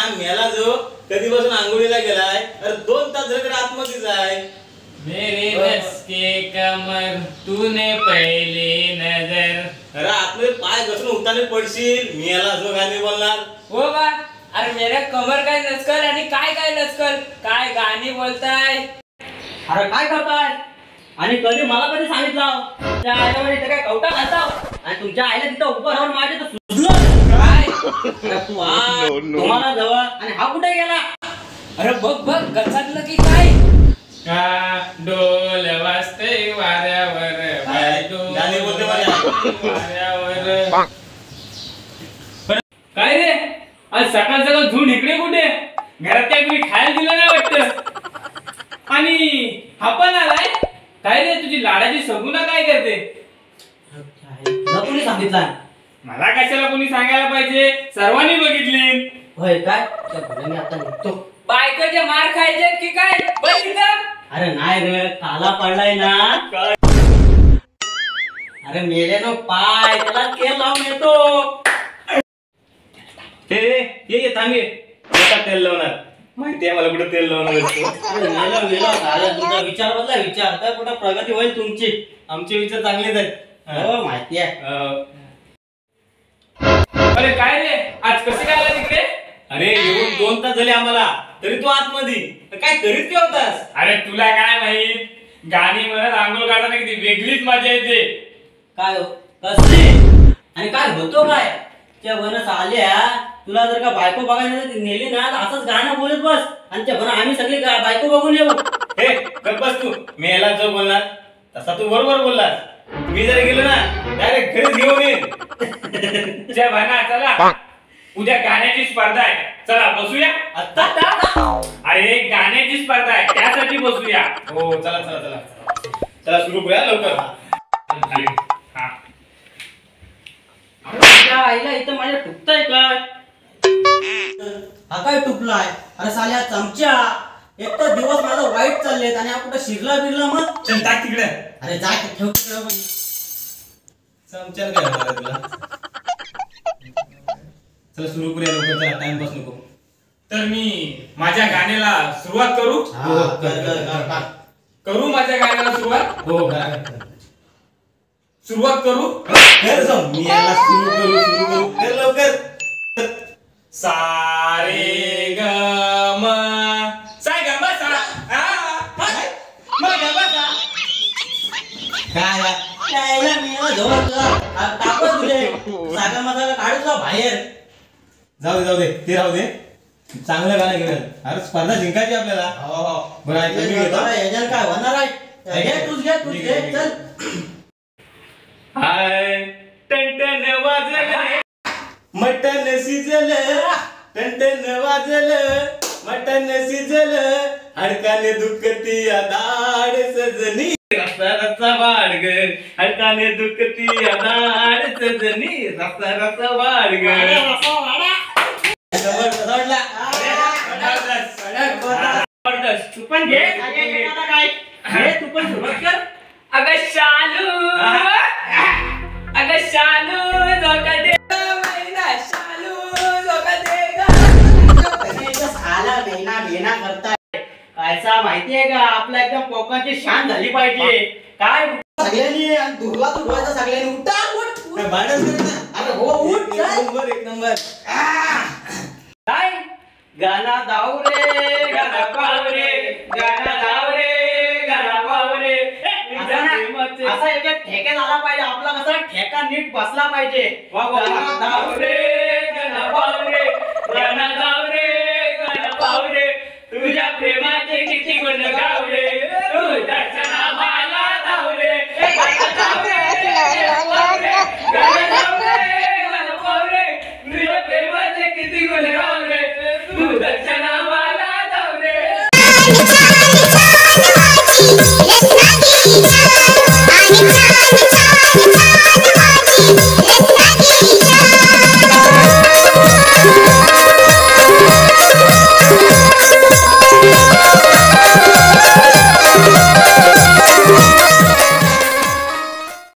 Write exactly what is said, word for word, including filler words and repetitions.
मेला जो कधीपासून आंघोळीला गेलाय अरे दोन तास झाले आतमध्येच आहे। मेरे बस के कमर तूने पहली नजर। अरे आतमध्ये पाय घसरून उताने पडशील मेला जो गाणे बोलणार हो बा। अरे मेरे कमर काय नचकल आणि काय काय नचकल काय गाणी बोलताय। अरे काय करताय आणि कधी मला कधी सांगितलं त्या आईला इथे काय कवटा घालताव आणि तुमच्या आईला तिथं उभं राहून माझे तर सुचलं काय तुम्हाला जवळ आणि हा कुठे गेला। अरे बघ बघ गचातलं की काय का डोल वाजते वाऱ्यावर गाणे बोलते वाऱ्यावर। काय रे आज सकाळ सकाळ झूड इकडे कुठे घरात काय कुणी खायला दिलं नाही वाटत आणि हा पण आलाय काय रे तुझी लाडाची सगुना काय करते। कोणी सांगितलं मला कशाला कोणी सांगायला पाहिजे सर्वांनी बघितली होय काय मी आता निघतो बायकोचे मार खायचे की काय बस इथं। अरे नाही रे काला पडलाय ना अरे मेले नो पाय त्याला तेल लावून येतो। हे ये ये थांब ये एका तेल लावणार माहिती आहे मला कुठे तेल लावणार असतो। मेलो मेलो अरे तुमचा विचार बदला विचार तर कुठे प्रगती होईल तुमची। आमचे विचार चांगलेच आहेत हो माहिती आहे। अरे काय रे आज कसे काय आला तिकडे। अरे येऊन दोन तास झाले आम्हाला तरी तू आतमध्ये काय करीत काय होतास। अरे तुला काय माहित गाणी म्हणत आंघोळ काढताना किती वेगळीच मजा येते। काय हो कसली आणि काय होतो काय त्या वनस आल्या तुला जर का बायको बघायला नेली ना तर असंच गाणं बोलत बस आणि त्या बरं आम्ही सगळे बायको बघून येऊ। हे गप्प बस तू मेला जो बोलणार तसा तू बरोबर बोललास। मी जर गेलो ना डायरेक्ट घरीच घेऊन येईन। जय भना चला उद्या गाण्याची स्पर्धा आहे चला बसूया आता अरे गाण्याची स्पर्धा आहे त्यासाठी बसूया। हो चला चला चला चला सुरू करूया लवकर। हा तुझ्या आईला इथं माझ्या टुकताय काय हा काय टुकलाय अरे साल्या चमच्या एक तर दिवस माझा वाईट चाललेत आणि हा कुठं शिरला बिरला मग चल टाक तिकडे। अरे जा की ठेव तिकडे बाई चमच्याला काय होणार आहे तुला। चला सुरू करूया लवकर चला टाइमपास नको। तर मी माझ्या गाण्याला सुरुवात करू हा कर कर कर करू माझ्या गाण्याला सुरुवात हो करा सुरुवात करू कर जाऊ मी याला सुरू करू सुरू करू कर लवकर। सारे ग म साय ग म सा आ म ग म सा काय यायला मी जवळ टाकू तुझे सागा माझा काढू तुला बाहेर जाऊ दे जाऊ दे ते राहू दे चांगलं गाणं घेऊया। अरे स्पर्धा जिंकायची आपल्याला। हो हो बरं ऐक मी घेतो याच्यात काय होणार आहे घे तूच घे तूच घे चल। हाय टन वाजले मटन शिजल टन वाजल मटन शिजल हडकाने दुखती दाड सजनी रस्ता रस्ता वाढ ग हडकाने दुखती दाड सजनी रस्ता रस्ता वाढ ग। तू पण घे घे तू पण सुरुवात कर। अगं शालू अगं शालू झोका दे महिना शालू झोका दे आला बेना बेना करताय कायचा माहितीये का आपला एकदम कोकणची शान झाली पाहिजे। काय सगळ्यांनी आणि दुर्ला तुडवायचा सगळ्यांनी उठा उठ भांडण कर ना। अरे हो उठ एक नंबर एक नंबर। काय गाना दाऊ रे गाना पाव रे गाना दाऊ रे गाना पाव रे असा एक ठेका झाला पाहिजे आपला कसा ठेका नीट बसला पाहिजे। गाना दाऊ रे गाना पाव